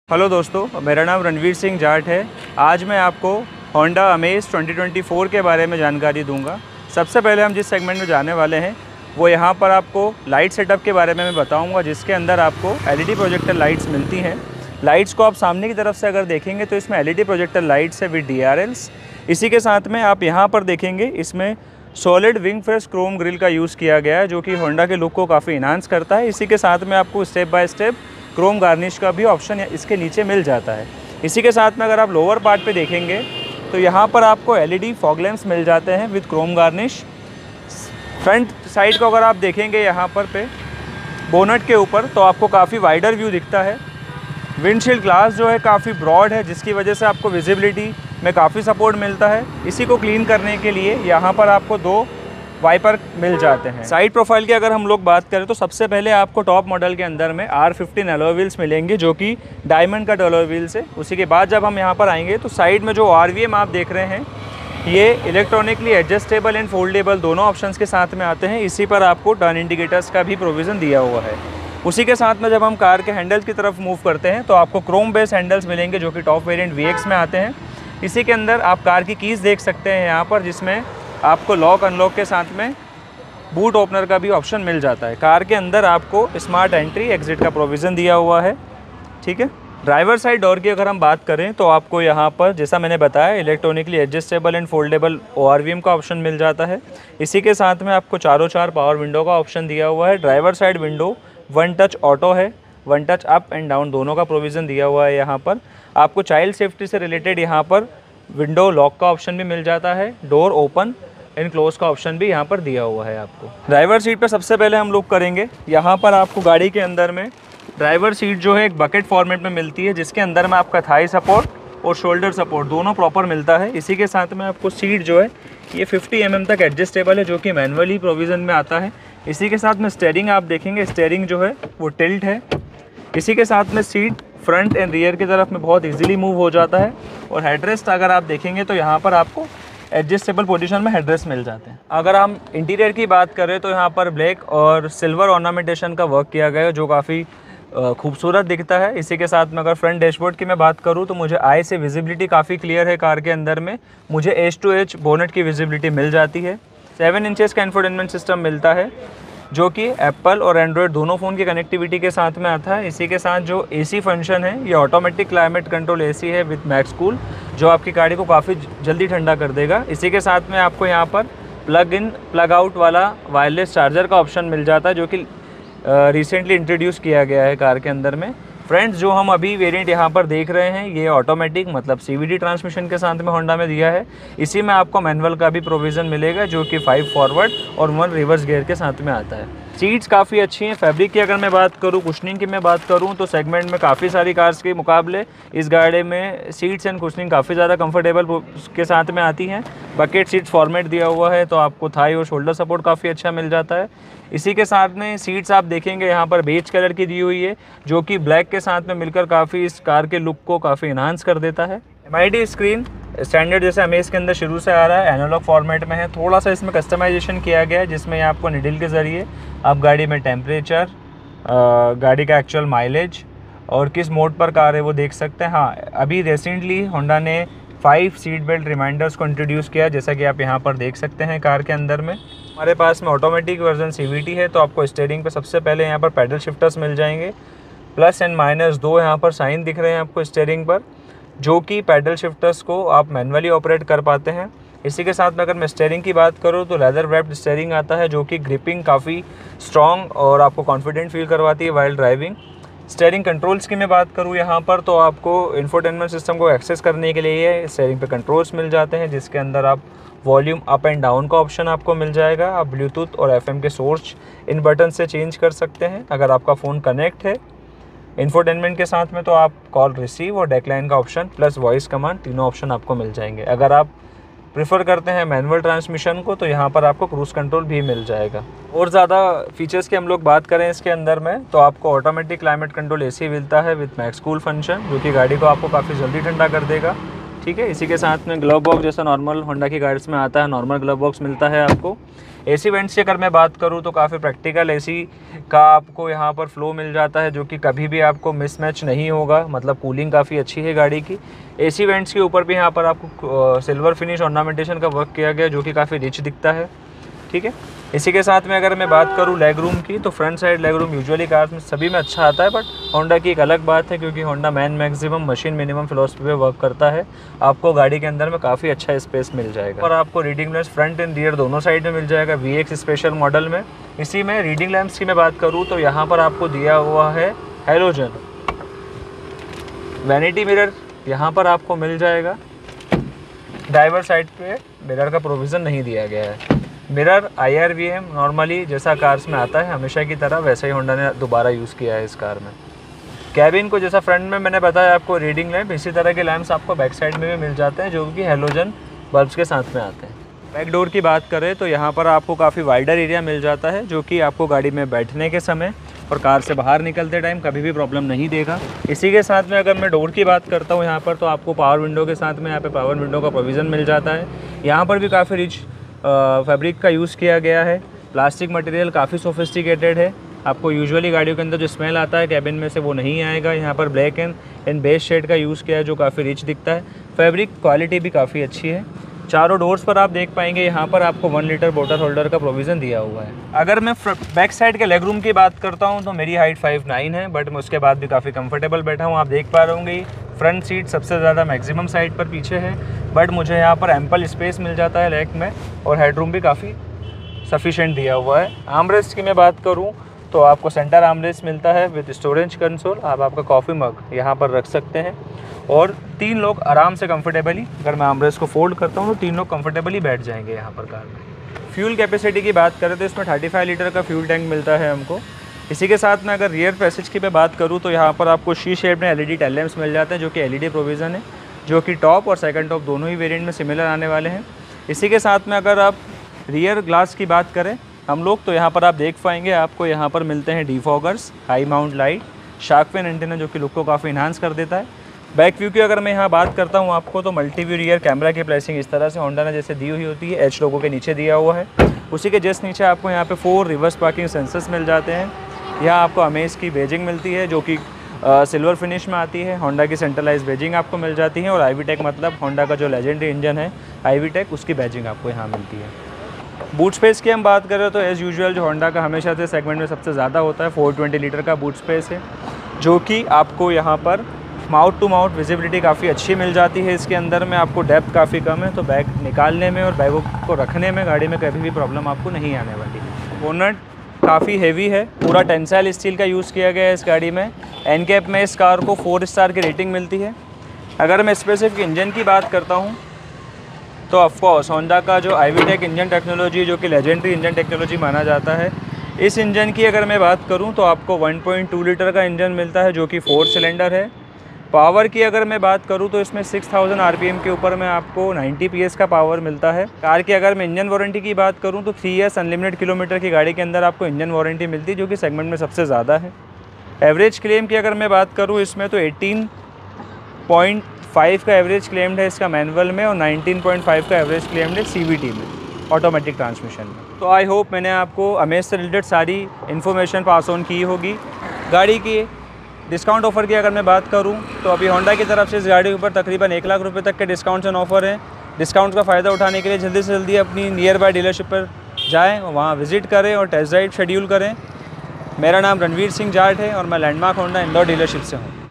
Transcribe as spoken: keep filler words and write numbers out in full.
Hello दोस्तों, मेरा नाम रणवीर सिंह जाट है। आज मैं आपको Honda Amaze twenty twenty four के बारे में जानकारी दूंगा। सबसे पहले हम जिस सेगमेंट में जाने वाले हैं वो यहाँ पर आपको लाइट सेटअप के बारे में मैं बताऊंगा, जिसके अंदर आपको एलईडी प्रोजेक्टर लाइट्स मिलती हैं। लाइट्स को आप सामने की तरफ से अगर देखेंगे तो इसमें एलईडी प्रोजेक्टर लाइट्स है विद डीआरएल्स। इसी के साथ में आप यहाँ पर देखेंगे इसमें solid wing face chrome grille का यूज़ किया गया है, जो कि होंडा के लुक को काफ़ी इन्हांस करता है। इसी के साथ में आपको step by step chrome garnish का भी ऑप्शन इसके नीचे मिल जाता है। इसी के साथ में अगर आप लोअर पार्ट पे देखेंगे तो यहाँ पर आपको एलईडी फॉग लैंप्स मिल जाते हैं with chrome garnish. Front side को अगर आप देखेंगे यहाँ पर पे बोनट के ऊपर तो आपको काफ़ी वाइडर व्यू दिखता है। विंडशील्ड ग्लास जो है काफ़ी ब्रॉड है, जिसकी वजह से आपको विजिबिलिटी में काफ़ी सपोर्ट मिलता है। इसी को क्लीन करने के लिए यहाँ पर आपको दो वाइपर मिल जाते हैं। साइड प्रोफाइल की अगर हम लोग बात करें तो सबसे पहले आपको टॉप मॉडल के अंदर में आर फिफ्टीन अलॉय व्हील्स मिलेंगे, जो कि डायमंड कट अलॉय व्हील्स है। उसी के बाद जब हम यहाँ पर आएंगे तो साइड में जो आरवीएम आप देख रहे हैं ये इलेक्ट्रॉनिकली एडजस्टेबल एंड फोल्डेबल दोनों ऑप्शंस के साथ में आते हैं। इसी पर आपको टर्न इंडिकेटर्स का भी प्रोविज़न दिया हुआ है। उसी के साथ में जब हम कार के हैंडल्स की तरफ मूव करते हैं तो आपको क्रोम बेस हैंडल्स मिलेंगे, जो कि टॉप वेरिएंट वी एक्स में आते हैं। इसी के अंदर आप कार की कीज़ देख सकते हैं यहाँ पर, जिसमें आपको लॉक अनलॉक के साथ में बूट ओपनर का भी ऑप्शन मिल जाता है। कार के अंदर आपको स्मार्ट एंट्री एग्जिट का प्रोविज़न दिया हुआ है। ठीक है, ड्राइवर साइड डोर की अगर हम बात करें तो आपको यहाँ पर जैसा मैंने बताया electronically adjustable and foldable ORVM का ऑप्शन मिल जाता है। इसी के साथ में आपको चारों चार पावर विंडो का ऑप्शन दिया हुआ है। Driver side window one touch auto है, one touch up and down दोनों का प्रोविज़न दिया हुआ है। यहाँ पर आपको चाइल्ड सेफ्टी से रिलेटेड यहाँ पर विंडो लॉक का ऑप्शन भी मिल जाता है। डोर ओपन एंड क्लोज का ऑप्शन भी यहाँ पर दिया हुआ है आपको। ड्राइवर सीट पर सबसे पहले हम लोग करेंगे, यहाँ पर आपको गाड़ी के अंदर में ड्राइवर सीट जो है एक बकेट फॉर्मेट में मिलती है, जिसके अंदर में आपका थाई सपोर्ट और शोल्डर सपोर्ट दोनों प्रॉपर मिलता है। इसी के साथ में आपको सीट जो है ये फिफ्टी एम एम तक एडजस्टेबल है, जो कि मैनुअली प्रोविज़न में आता है। इसी के साथ में स्टेयरिंग आप देखेंगे, स्टेयरिंग जो है वो टिल्ट है। इसी के साथ में सीट फ्रंट एंड रियर की तरफ में बहुत इजीली मूव हो जाता है। और हेडरेस्ट अगर आप देखेंगे तो यहाँ पर आपको एडजस्टेबल पोजीशन में हेडरेस्ट मिल जाते हैं। अगर हम इंटीरियर की बात करें तो यहाँ पर ब्लैक और सिल्वर ऑर्नामेंटेशन का वर्क किया गया है, जो काफ़ी खूबसूरत दिखता है। इसी के साथ में अगर फ्रंट डैशबोर्ड की मैं बात करूँ तो मुझे आई से विजिबिलिटी काफ़ी क्लियर है। कार के अंदर में मुझे एज टू एज बोनेट की विजिबिलिटी मिल जाती है। सेवन इंचेस का इंफोटेनमेंट सिस्टम मिलता है, जो कि एप्पल और एंड्रॉयड दोनों फ़ोन की कनेक्टिविटी के साथ में आता है। इसी के साथ जो एसी फंक्शन है ये ऑटोमेटिक क्लाइमेट कंट्रोल एसी है विद मैक्स कूल, जो आपकी गाड़ी को काफ़ी जल्दी ठंडा कर देगा। इसी के साथ में आपको यहाँ पर प्लग इन प्लग आउट वाला वायरलेस चार्जर का ऑप्शन मिल जाता है, जो कि रिसेंटली इंट्रोड्यूस किया गया है कार के अंदर में। फ्रेंड्स, जो हम अभी वेरिएंट यहाँ पर देख रहे हैं ये ऑटोमेटिक मतलब सीवीडी ट्रांसमिशन के साथ में होंडा में दिया है। इसी में आपको मैनुअल का भी प्रोविज़न मिलेगा, जो कि फाइव फॉरवर्ड और वन रिवर्स गियर के साथ में आता है। सीट्स काफ़ी अच्छी हैं। फैब्रिक की अगर मैं बात करूँ, कुशनिंग की मैं बात करूँ तो सेगमेंट में काफ़ी सारी कार्स के मुकाबले इस गाड़ी में सीट्स एंड कुशनिंग काफ़ी ज़्यादा कंफर्टेबल के साथ में आती हैं। बकेट सीट्स फॉर्मेट दिया हुआ है, तो आपको थाई और शोल्डर सपोर्ट काफ़ी अच्छा मिल जाता है। इसी के साथ में सीट्स आप देखेंगे यहाँ पर बेज कलर की दी हुई है, जो कि ब्लैक के साथ में मिलकर काफ़ी इस कार के लुक को काफ़ी इन्हांस कर देता है। M I D screen standard जैसे अमेज के अंदर शुरू से आ रहा है, एनालॉग फॉर्मेट में है। थोड़ा सा इसमें कस्टमाइजेशन किया गया है, जिसमें आपको निडल के ज़रिए आप गाड़ी में टेम्परेचर, गाड़ी का एक्चुअल माइलेज और किस मोड पर कार है वो देख सकते हैं। हाँ, अभी रिसेंटली होंडा ने फाइव सीट बेल्ट रिमाइंडर्स को इंट्रोड्यूस किया, जैसा कि आप यहाँ पर देख सकते हैं। कार के अंदर में हमारे पास में ऑटोमेटिक वर्जन सीवीटी है, तो आपको स्टीयरिंग पे सबसे पहले यहाँ पर पैडल शिफ्टर्स मिल जाएंगे। प्लस एंड माइनस दो यहाँ पर साइन दिख रहे हैं आपको स्टीयरिंग पर, जो कि पैडल शिफ्टर्स को आप मैनुअली ऑपरेट कर पाते हैं। इसी के साथ में अगर मैं स्टीयरिंग की बात करूँ तो लेदर रैप्ड स्टीयरिंग आता है, जो कि ग्रिपिंग काफ़ी स्ट्रॉन्ग और आपको कॉन्फिडेंट फील करवाती है वाइल ड्राइविंग। स्टीयरिंग कंट्रोल्स की मैं बात करूँ यहाँ पर तो आपको इंफोटेनमेंट सिस्टम को एक्सेस करने के लिए स्टीयरिंग पे कंट्रोल्स मिल जाते हैं, जिसके अंदर आप वॉल्यूम अप एंड डाउन का ऑप्शन आपको मिल जाएगा। आप ब्लूटूथ और एफएम के सोर्स इन बटन से चेंज कर सकते हैं। अगर आपका फ़ोन कनेक्ट है इंफोटेनमेंट के साथ में तो आप कॉल रिसीव और डेक्लाइन का ऑप्शन प्लस वॉइस कमांड तीनों ऑप्शन आपको मिल जाएंगे। अगर आप प्रेफर करते हैं मैनुअल ट्रांसमिशन को तो यहाँ पर आपको क्रूज़ कंट्रोल भी मिल जाएगा। और ज़्यादा फीचर्स की हम लोग बात करें इसके अंदर में तो आपको ऑटोमेटिक क्लाइमेट कंट्रोल एसी मिलता है विद मैक्स कूल फंक्शन, जो कि गाड़ी को आपको काफ़ी जल्दी ठंडा कर देगा। ठीक है। इसी के साथ में ग्लव बॉक्स जैसा नॉर्मल होंडा की गाड़ीज़ में आता है, नॉर्मल ग्लव बॉक्स मिलता है आपको। एसी वेंट्स की अगर मैं बात करूँ तो काफ़ी प्रैक्टिकल एसी का आपको यहाँ पर फ्लो मिल जाता है, जो कि कभी भी आपको मिसमैच नहीं होगा, मतलब कूलिंग काफ़ी अच्छी है गाड़ी की। एसी वेंट्स के ऊपर भी यहाँ पर आपको सिल्वर फिनिश ऑर्नामेंटेशन का वर्क किया गया, जो कि काफ़ी रिच दिखता है, ठीक है। इसी के साथ में अगर मैं बात करूँ लेग रूम की, तो front side leg room usually cars में सभी में अच्छा आता है, बट होंडा की एक अलग बात है, क्योंकि Honda man maximum machine minimum philosophy पे वर्क करता है। आपको गाड़ी के अंदर में काफ़ी अच्छा स्पेस मिल जाएगा और आपको reading lamps front and rear दोनों साइड में मिल जाएगा वी एक्स स्पेशल मॉडल में। इसी में रीडिंग लैंप्स की मैं बात करूँ तो यहाँ पर आपको दिया हुआ है हैलोजन। वैनिटी मिरर यहाँ पर आपको मिल जाएगा। ड्राइवर साइड पे मिरर का प्रोविज़न नहीं दिया गया है। Mirror I R V M normally जैसा कार्स में आता है हमेशा की तरह, वैसा ही होंडा ने दोबारा यूज़ किया है इस कार में। कैबिन को जैसा फ्रंट में मैंने बताया आपको रीडिंग लैंप, इसी तरह के लैंप्स आपको बैक साइड में भी मिल जाते हैं, जो कि हैलोजन बल्ब्स के साथ में आते हैं। बैक डोर की बात करें तो यहाँ पर आपको काफ़ी वाइडर एरिया मिल जाता है, जो कि आपको गाड़ी में बैठने के समय और कार से बाहर निकलते टाइम कभी भी प्रॉब्लम नहीं देगा। इसी के साथ में अगर मैं डोर की बात करता हूँ यहाँ पर, तो आपको पावर विंडो के साथ में यहाँ पे पावर विंडो का प्रोविज़न मिल जाता है। यहाँ पर भी काफ़ी रिच फैब्रिक का यूज़ किया गया है। प्लास्टिक मटेरियल काफ़ी सोफिस्टिकेटेड है। आपको यूजुअली गाड़ियों के अंदर जो स्मेल आता है कैबिन में से वो नहीं आएगा। यहाँ पर black and and beige shade का यूज़ किया है, जो काफ़ी रिच दिखता है। फैब्रिक क्वालिटी भी काफ़ी अच्छी है। चारों डोर्स पर आप देख पाएंगे यहाँ पर आपको वन लीटर बोतल होल्डर का प्रोविज़न दिया हुआ है। अगर मैं बैक साइड के लेग रूम की बात करता हूँ तो मेरी हाइट फाइव नाइन है, बट मैं उसके बाद भी काफ़ी कंफर्टेबल बैठा हूँ। आप देख पा रहे होंगे फ्रंट सीट सबसे ज़्यादा मैक्सिमम साइड पर पीछे है, बट मुझे यहाँ पर एम्पल स्पेस मिल जाता है लेग में, और हेडरूम भी काफ़ी सफिशेंट दिया हुआ है। आर्मरेस्ट की मैं बात करूँ तो आपको सेंटर आर्मरेस्ट मिलता है विद स्टोरेज कंसोल। आप आपका कॉफ़ी मग यहाँ पर रख सकते हैं और तीन लोग आराम से कंफर्टेबली, अगर मैं आर्मरेस्ट को फोल्ड करता हूँ तो तीन लोग कंफर्टेबली बैठ जाएंगे यहाँ पर कार में। फ्यूल कैपेसिटी की बात करें तो इसमें पैंतीस लीटर का फ्यूल टैंक मिलता है हमको। इसी के साथ में अगर रियर पैसेज की मैं बात करूँ तो यहाँ पर आपको शी शेप में एलईडी टेल लैंप्स मिल जाते हैं, जो कि एलईडी प्रोविज़न है, जो कि टॉप और सेकंड टॉप दोनों ही वेरिएंट में सिमिलर आने वाले हैं। इसी के साथ में अगर आप रियर ग्लास की बात करें हम लोग, तो यहाँ पर आप देख पाएंगे आपको यहाँ पर मिलते हैं defoggers, high mount light, shark fin antenna, जो कि लुक को काफ़ी इन्हांस कर देता है। बैक व्यू की अगर मैं यहाँ बात करता हूँ आपको, तो मल्टी व्यू रियर कैमरा की प्लेसिंग इस तरह से होंडा ने जैसे दी हुई होती है, एच लोगो के नीचे दिया हुआ है। उसी के जस्ट नीचे आपको यहाँ पे फोर रिवर्स पार्किंग सेंसर्स मिल जाते हैं। यहाँ आपको अमेज की बेजिंग मिलती है, जो कि सिल्वर फिनिश में आती है। होंडा की सेंट्रलाइज बेजिंग आपको मिल जाती है, और आईवीटेक मतलब होंडा का जो लेजेंडरी इंजन है आईवीटेक, उसकी बैजिंग आपको यहाँ मिलती है। बूट स्पेस की हम बात करें तो एज़ यूजुअल जो होंडा का हमेशा से सेगमेंट में सबसे ज़्यादा होता है, चार सौ बीस लीटर का बूट स्पेस है, जो कि आपको यहाँ पर माउथ टू माउथ विजिबिलिटी काफ़ी अच्छी मिल जाती है। इसके अंदर में आपको डेप्थ काफ़ी कम है, तो बैग निकालने में और बैगों को रखने में गाड़ी में कभी भी प्रॉब्लम आपको नहीं आने वाली। बोनट काफ़ी हेवी है, पूरा टेंसाइल स्टील का यूज़ किया गया है इस गाड़ी में। एनकैप में इस कार को फोर स्टार की रेटिंग मिलती है। अगर मैं स्पेसिफिक इंजन की बात करता हूँ तो ऑफकोर्स होंडा का जो आईवीटेक इंजन टेक्नोलॉजी, जो कि लेजेंडरी इंजन टेक्नोलॉजी माना जाता है, इस इंजन की अगर मैं बात करूं तो आपको वन पॉइंट टू लीटर का इंजन मिलता है, जो कि फोर सिलेंडर है। पावर की अगर मैं बात करूं तो इसमें सिक्स थाउज़ेंड आरपीएम के ऊपर में आपको नाइंटी पीएस का पावर मिलता है। कार की अगर मैं इंजन वारंटी की बात करूं तो थ्री ईयर्स अनलिमिटेड किलोमीटर की गाड़ी के अंदर आपको इंजन वारंटी मिलती है, जो कि सेगमेंट में सबसे ज़्यादा है। एवरेज क्लेम की अगर मैं बात करूँ इसमें तो एटीन पॉइंट फाइव का एवरेज क्लेम्ड है इसका मैनुअल में, और नाइनटीन पॉइंट फाइव का एवरेज क्लेम्ड है सीवीटी में, ऑटोमेटिक ट्रांसमिशन में। तो आई होप मैंने आपको अमेज से रिलेटेड सारी इन्फॉर्मेशन पास ऑन की होगी। गाड़ी की डिस्काउंट ऑफर की अगर मैं बात करूं तो अभी होंडा की तरफ से इस गाड़ी के ऊपर तकरीबन एक लाख रुपए तक के डिस्काउंट्स एंड ऑफर हैं। डिस्काउंट का फ़ायदा उठाने के लिए जल्दी से जल्दी अपनी नियर बाय डीलरशिप पर जाएँ, वहाँ विज़िट करें और टेस्ट ड्राइव शेड्यूल करें। मेरा नाम रणवीर सिंह जाट है और मैं लैंडमार्क होंडा इंदौर डीलरशिप से हूँ।